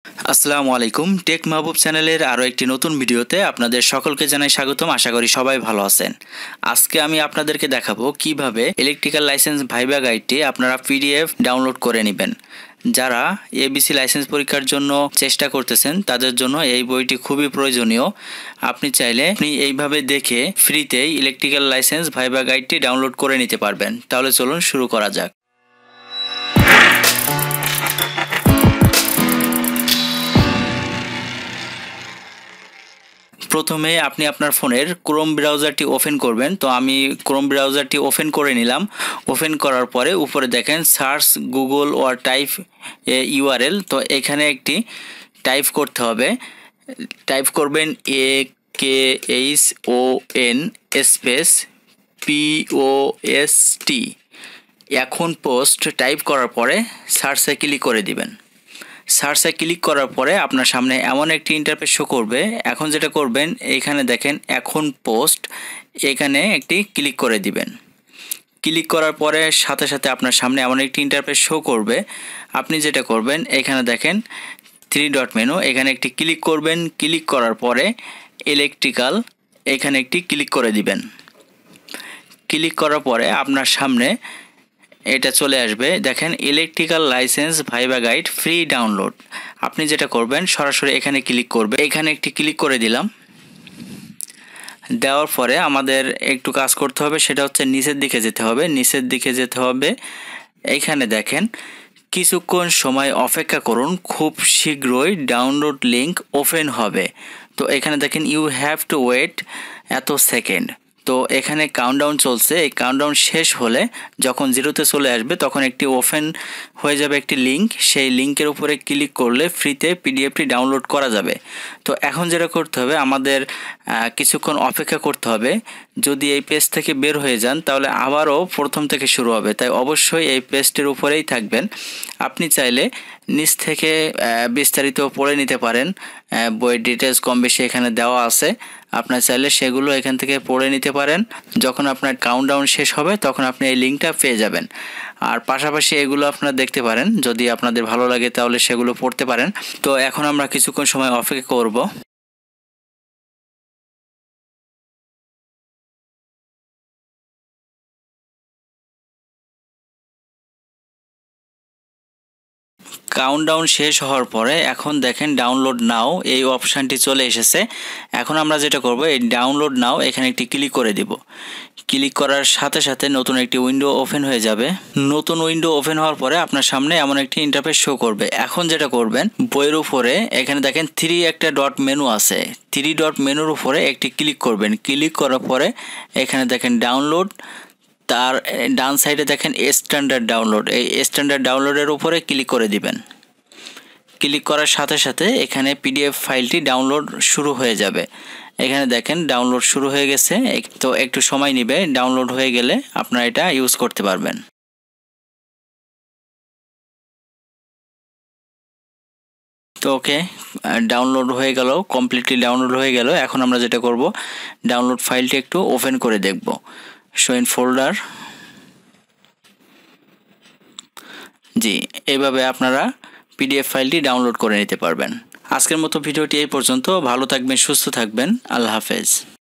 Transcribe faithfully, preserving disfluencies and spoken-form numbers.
আসসালামু আলাইকুম, টেক মাহবুব চ্যানেলের আরও একটি নতুন ভিডিওতে আপনাদের সকলকে জানাই স্বাগতম। আশা করি সবাই ভালো আছেন। আজকে আমি আপনাদেরকে দেখাবো কিভাবে ইলেকট্রিক্যাল লাইসেন্স ভাইবা গাইডটি আপনারা পিডিএফ ডাউনলোড করে নেবেন। যারা এবিসি লাইসেন্স পরীক্ষার জন্য চেষ্টা করতেছেন তাদের জন্য এই বইটি খুবই প্রয়োজনীয়। আপনি চাইলে আপনি এইভাবে দেখে ফ্রিতেই ইলেকট্রিক্যাল লাইসেন্স ভাইবা গাইডটি ডাউনলোড করে নিতে পারবেন। তাহলে চলুন শুরু করা যাক। প্রথমে আপনি আপনার ফোনের ক্রোম ব্রাউজারটি ওপেন করবেন। তো আমি ক্রোম ব্রাউজারটি ওপেন করে নিলাম। ওপেন করার পরে উপরে দেখেন search Google or type URL. তো এখানে একটি টাইপ করতে হবে। টাইপ করবেন A K H O N space P O S T. এখন পোস্ট টাইপ করার পরে সার্চে ক্লিক করে দিবেন। সার্চে ক্লিক করার পরে আপনার সামনে এমন একটি ইন্টারফেস শো করবে। এখন যেটা করবেন, এইখানে দেখেন এখন পোস্ট, এখানে একটি ক্লিক করে দিবেন। ক্লিক করার পরে সাথে সাথে আপনার সামনে এমন একটি ইন্টারফেস শো করবে। আপনি যেটা করবেন, এখানে দেখেন থ্রি ডট মেনু, এখানে একটি ক্লিক করবেন। ক্লিক করার পরে ইলেকট্রিক্যাল, এখানে একটি ক্লিক করে দিবেন। ক্লিক করার পরে আপনার সামনে এটা চলে আসবে। দেখেন electrical licence viva guide free download. আপনি যেটা করবেন, সরাসরি এখানে ক্লিক করবে। এখানে একটি ক্লিক করে দিলাম। দেওয়ার পরে আমাদের একটু কাজ করতে হবে, সেটা হচ্ছে নিচের দিকে যেতে হবে। নিচের দিকে যেতে হবে। এইখানে দেখেন কিছুক্ষণ সময় অপেক্ষা করুন, খুব শীঘ্রই ডাউনলোড লিঙ্ক ওপেন হবে। তো এখানে দেখেন ইউ হ্যাভ টু ওয়েট এত সেকেন্ড। তো এখানে কাউন্টডাউন চলছে। এই কাউন্টডাউন শেষ হলে যখন জিরোতে চলে আসবে তখন একটি ওপেন হয়ে যাবে একটি লিঙ্ক। সেই লিঙ্কের উপরে ক্লিক করলে ফ্রিতে পিডিএফটি ডাউনলোড করা যাবে। তো এখন যেটা করতে হবে, আমাদের কিছুক্ষণ অপেক্ষা করতে হবে। যদি এই পেজ থেকে বের হয়ে যান তাহলে আবারও প্রথম থেকে শুরু হবে। তাই অবশ্যই এই পেজটির উপরেই থাকবেন। আপনি চাইলে নিচ থেকে বিস্তারিত পড়ে নিতে পারেন। বইয়ের ডিটেলস কম বেশি এখানে দেওয়া আছে। আপনার চাইলে সেগুলো এখান থেকে পড়ে নিতে পারেন। যখন আপনার কাউন্টডাউন শেষ হবে তখন আপনি এই লিঙ্কটা পেয়ে যাবেন। আর পাশাপাশি এগুলো আপনারা দেখতে পারেন, যদি আপনাদের ভালো লাগে তাহলে সেগুলো পড়তে পারেন। তো এখন আমরা কিছুক্ষণ সময় অপেক্ষা করব। কাউন্টডাউন শেষ হওয়ার পরে এখন দেখেন ডাউনলোড নাও এই অপশানটি চলে এসেছে। এখন আমরা যেটা করব, এই ডাউনলোড নাও এখানে একটি ক্লিক করে দিব। ক্লিক করার সাথে সাথে নতুন একটি উইন্ডো ওপেন হয়ে যাবে। নতুন উইন্ডো ওপেন হওয়ার পরে আপনার সামনে এমন একটি ইন্টারফেস শো করবে। এখন যেটা করবেন, বইয়ের উপরে এখানে দেখেন থ্রি একটা ডট মেনু আছে। থ্রি ডট মেনুর উপরে একটি ক্লিক করবেন। ক্লিক করার পরে এখানে দেখেন ডাউনলোড, তার ডান সাইডে দেখেন স্ট্যান্ডার্ড ডাউনলোড। এই স্ট্যান্ডার্ড ডাউনলোডের উপরে ক্লিক করে দিবেন। ক্লিক করার সাথে সাথে এখানে পিডিএফ ফাইলটি ডাউনলোড শুরু হয়ে যাবে। এখানে দেখেন ডাউনলোড শুরু হয়ে গেছে। তো একটু সময় নেবে, ডাউনলোড হয়ে গেলে আপনারা এটা ইউজ করতে পারবেন। তো ওকে, ডাউনলোড হয়ে গেল, কমপ্লিটলি ডাউনলোড হয়ে গেল। এখন আমরা যেটা করব, ডাউনলোড ফাইলটি একটু ওপেন করে দেখব। Show in folder. জি, এইভাবে আপনারা পিডিএফ ফাইলটি ডাউনলোড করে নিতে পারবেন। আজকের মতো ভিডিওটি এই পর্যন্ত। ভালো থাকবেন, সুস্থ থাকবেন। আল্লাহ হাফেজ।